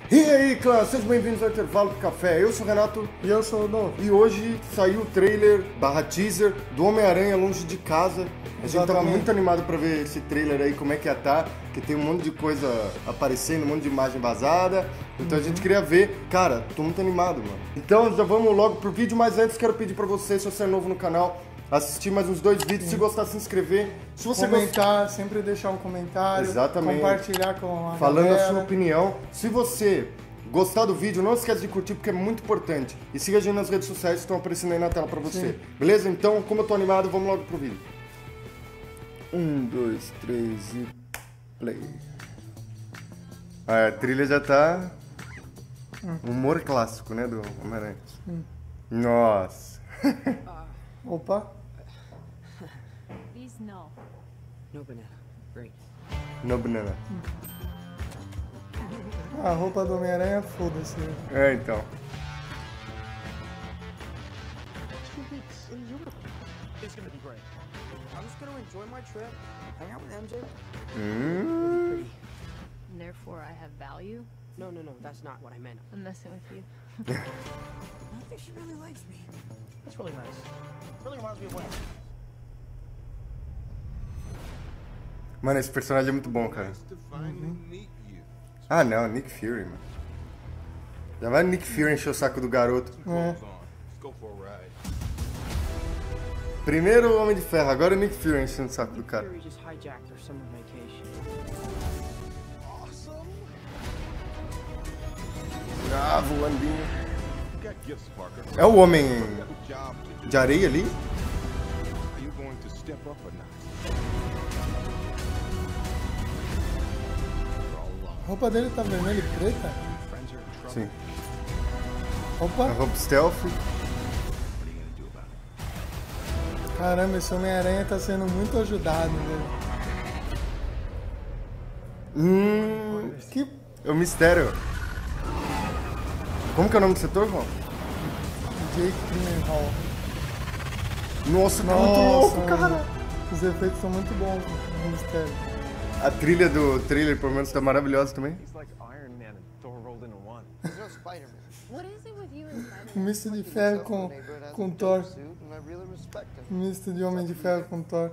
E aí, clã, sejam bem-vindos ao Intervalo do Café. Eu sou o Renato. E eu sou o Dom. E hoje saiu o trailer / teaser do Homem-Aranha Longe de Casa. A gente tava muito animado pra ver esse trailer aí, como é que ia estar, porque tem um monte de coisa aparecendo, um monte de imagem vazada. Então a gente queria ver. Cara, tô muito animado, mano. Então já vamos logo pro vídeo, mas antes quero pedir pra você, se você é novo no canal, assistir mais uns 2 vídeos, se gostar, se inscrever. Se você comentar, sempre deixar um comentário. Exatamente. Compartilhar com a falando galera. a sua opinião. Se você gostar do vídeo, não esquece de curtir porque é muito importante. E siga a gente nas redes sociais que estão aparecendo aí na tela pra você. Sim. Beleza? Então, como eu tô animado, vamos logo pro vídeo. 1, 2, 3 e play. A trilha já tá... humor clássico, né, do Homem-Aranha. Nossa. Opa. These no. No banana. Great. No banana. A roupa do Homem-Aranha, foda-se. É, então. 2 weeks in Europe. It's gonna be great. I'm just gonna enjoy my trip, hang out with MJ. Pretty. And therefore I have value. No, that's not what I meant. I'm messing with you. I don't think she really likes me. That's really nice. Really reminds me of when. Mano, esse personagem é muito bom, cara. Ah, não, Nick Fury, mano. Já vai Nick Fury encher o saco do garoto. Primeiro o Homem de Ferro, agora o Nick Fury enchendo o saco do cara. Fury just hijacked their summer vacation. Ah, voandinho. É o Homem de Areia ali? A roupa dele tá vermelha e preta? Sim. A Opa. roupa stealth. Caramba, esse Homem-Aranha tá sendo muito ajudado, velho. Que É o mistério. Como que é o nome do setor, João? Jake Gyllenhaal. Nossa, tá muito louco, mano. cara. Os efeitos são muito bons no mistério. A trilha do trailer, pelo menos, tá maravilhosa também. He's like Iron Man and Thor rolled into one. There's no Spider-Man. What is it with you and Spider-Man? Um misto de ferro com Thor. Suit, and I really respect him. Um misto de Homem de Ferro com Thor.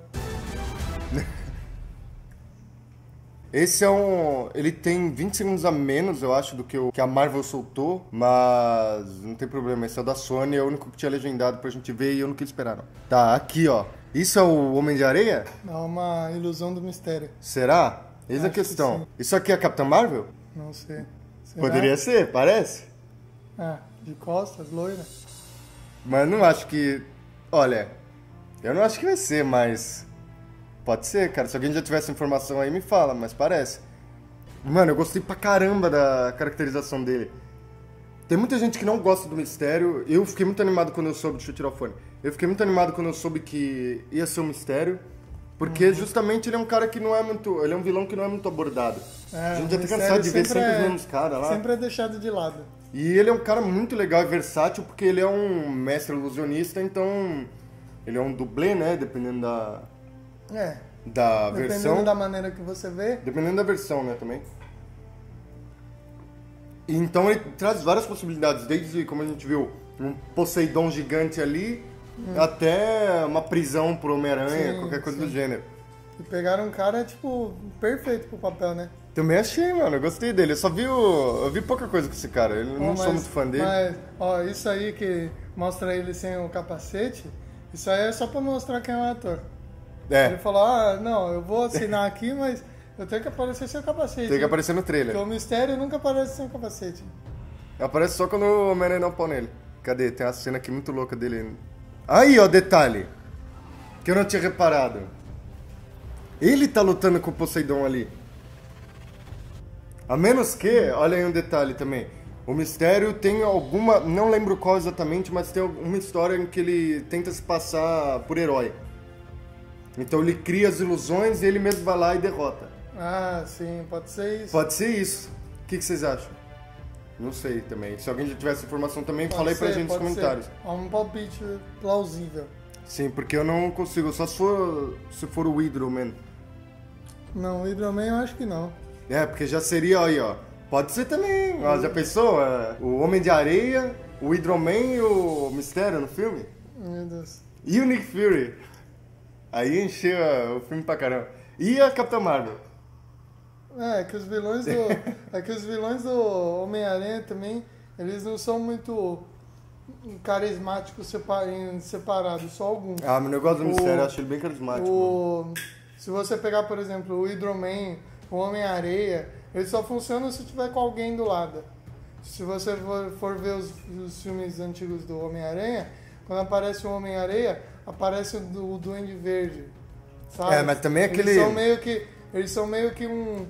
Esse é um... Ele tem 20 segundos a menos, eu acho, do que o que a Marvel soltou, mas não tem problema. Esse é o da Sony, é o único que tinha legendado pra gente ver e eu não quis esperar, não. Tá, aqui, ó. Isso é o Homem de Areia? Dá uma ilusão do mistério. Será? Eis a Acho que questão. sim. Isso aqui é a Capitã Marvel? Não sei. Será? Poderia ser, parece. Ah, de costas, loira. Mas não acho que... Olha, eu não acho que vai ser, mas... Pode ser, cara. Se alguém já tivesse informação aí, me fala, mas parece. Mano, eu gostei pra caramba da caracterização dele. Tem muita gente que não gosta do mistério. Eu fiquei muito animado quando eu soube... Deixa eu tirar o fone. Eu fiquei muito animado quando eu soube que ia ser um mistério. Porque justamente ele é um cara que não é muito... Ele é um vilão que não é muito abordado. a gente já tá cansado de ver sempre os mesmos caras lá. Sempre é deixado de lado. E ele é um cara muito legal e versátil, porque ele é um mestre ilusionista, então... Ele é um dublê, né? Dependendo É. da Dependendo versão. da maneira que você vê. Dependendo da versão, né, também. E então ele traz várias possibilidades, desde, como a gente viu, um Poseidon gigante ali, até uma prisão pro Homem-Aranha, Sim, qualquer coisa sim. do gênero. E pegaram um cara, tipo, perfeito pro papel, né? Também achei, mano, eu gostei dele. Eu vi pouca coisa com esse cara, eu não sou muito fã dele. Mas, ó, isso aí que mostra ele sem o capacete, isso aí é só pra mostrar quem é o ator. Ele É, falou, ah, não, eu vou assinar aqui, mas eu tenho que aparecer sem o capacete. tem que aparecer no trailer. Porque o mistério nunca aparece sem o capacete. Aparece só quando o Homem-Aranha dá um pau nele. Cadê? Tem uma cena aqui muito louca dele. Aí, ó, detalhe. Que eu não tinha reparado. Ele tá lutando com o Poseidon ali. A menos que, olha aí um detalhe também. O mistério tem alguma... Não lembro qual exatamente, mas tem uma história em que ele tenta se passar por herói. Então ele cria as ilusões e ele mesmo vai lá e derrota. Ah, sim, pode ser isso. Pode ser isso. O que vocês acham? Não sei também. Se alguém já tivesse informação também, Pode fala aí pra ser, gente nos pode comentários. ser. É um palpite plausível. Sim, porque eu não consigo, só se for o Hydro Man. Não, o Hydro Man eu acho que não. É, porque já seria aí, ó. Pode ser também. Ó, já pensou? O Homem de Areia, o Hydro-Man e o Mistério no filme? Meu Deus. E o Nick Fury. Aí encheu o filme pra caramba. E a Capitã Marvel. É que os vilões do Homem-Aranha também, eles não são muito carismáticos separados, só alguns. Ah, meu negócio do Mistério, eu acho ele bem carismático. Se você pegar, por exemplo, o Hydro-Man, o Homem-Areia, ele só funciona se tiver com alguém do lado. Se você for ver os filmes antigos do Homem-Aranha, quando aparece o Homem-Areia, aparece o Duende Verde, sabe? É, mas também aquele... Eles são meio que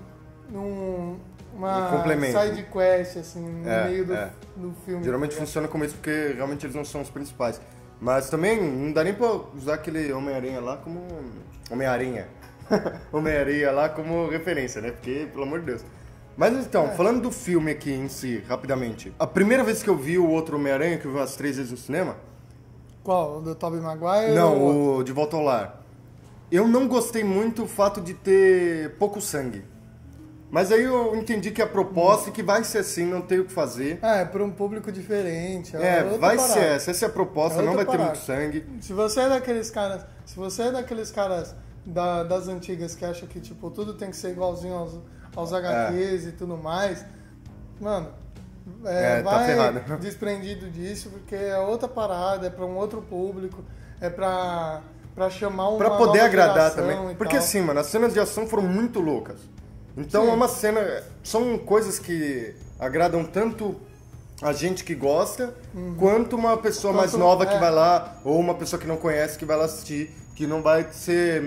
uma complemento. side quest, assim, no meio do filme. Geralmente funciona como isso porque realmente eles não são os principais. Mas também não dá nem pra usar aquele Homem-Aranha lá como... Homem-Aranha. Homem-Aranha lá como referência, né? Porque, pelo amor de Deus. Mas então, falando do filme aqui em si, rapidamente. A primeira vez que eu vi o outro Homem-Aranha, que eu vi umas 3 vezes no cinema... Qual? O do Tobey Maguire? Não, o De Volta ao Lar. Eu não gostei muito do fato de ter pouco sangue. Mas aí eu entendi que a proposta e que vai ser assim, não tem o que fazer. É para um público diferente. Vai ser essa. Essa é a proposta, não vai ter muito sangue. Se você é daqueles caras das antigas que acham que tipo, tudo tem que ser igualzinho aos HQs e tudo mais, mano, tá vai ferrado. desprendido disso, porque é outra parada, é para um outro público, é pra chamar uma pra poder nova agradar geração também. e Porque tal. assim, mano, as cenas de ação foram muito loucas. Então Sim. é uma cena... São coisas que agradam tanto a gente que gosta, quanto uma pessoa mais nova que vai lá, ou uma pessoa que não conhece que vai lá assistir, que não vai ser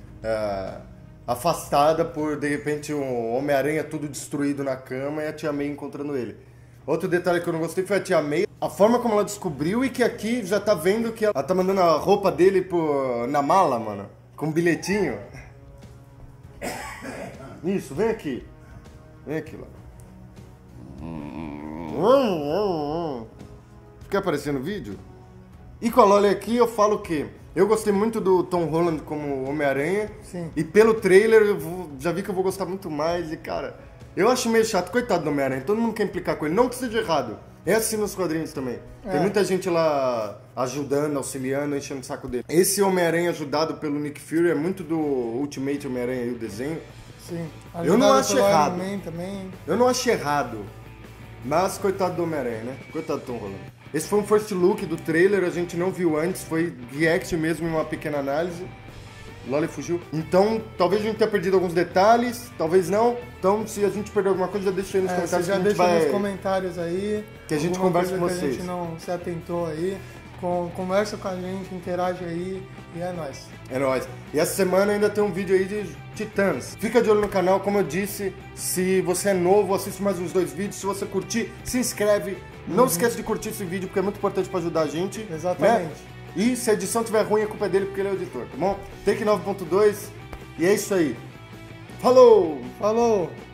afastada por, de repente, um Homem-Aranha tudo destruído na cama e a Tia May encontrando ele. Outro detalhe que eu não gostei foi a Tia May, a forma como ela descobriu e que aqui já tá vendo que ela tá mandando a roupa dele na mala, mano, com um bilhetinho. Isso, vem aqui. Vem aqui lá. Quer aparecer no vídeo? E com a Loli aqui eu falo que eu gostei muito do Tom Holland como Homem-Aranha. Sim. E pelo trailer já vi que eu vou gostar muito mais. E cara, eu acho meio chato. Coitado do Homem-Aranha, todo mundo quer implicar com ele. Não que seja errado. É assim nos quadrinhos também. Tem muita gente lá ajudando, auxiliando, enchendo o saco dele. Esse Homem-Aranha ajudado pelo Nick Fury é muito do Ultimate Homem-Aranha e o desenho. Sim. Eu não acho pelo errado. Iron Man também. Eu não acho errado. Mas coitado do Homem-Aranha, né? Coitado do Tom Holland. Esse foi um first look do trailer, a gente não viu antes, foi react mesmo em uma pequena análise. Loli fugiu. Então, talvez a gente tenha perdido alguns detalhes, talvez não. Então, se a gente perdeu alguma coisa, já deixa aí nos comentários Você já que a gente deixa vai... nos comentários aí. Que a gente alguma conversa coisa com que vocês. a gente não se atentou aí. Conversa com a gente, interage aí e é nóis. É nóis. E essa semana ainda tem um vídeo aí de Titãs. Fica de olho no canal, como eu disse. Se você é novo, assiste mais uns 2 vídeos. Se você curtir, se inscreve. Não esquece de curtir esse vídeo, porque é muito importante pra ajudar a gente. Exatamente. Né? E se a edição tiver ruim, a culpa é dele, porque ele é o editor, tá bom? Take 9.2 e é isso aí. Falou! Falou!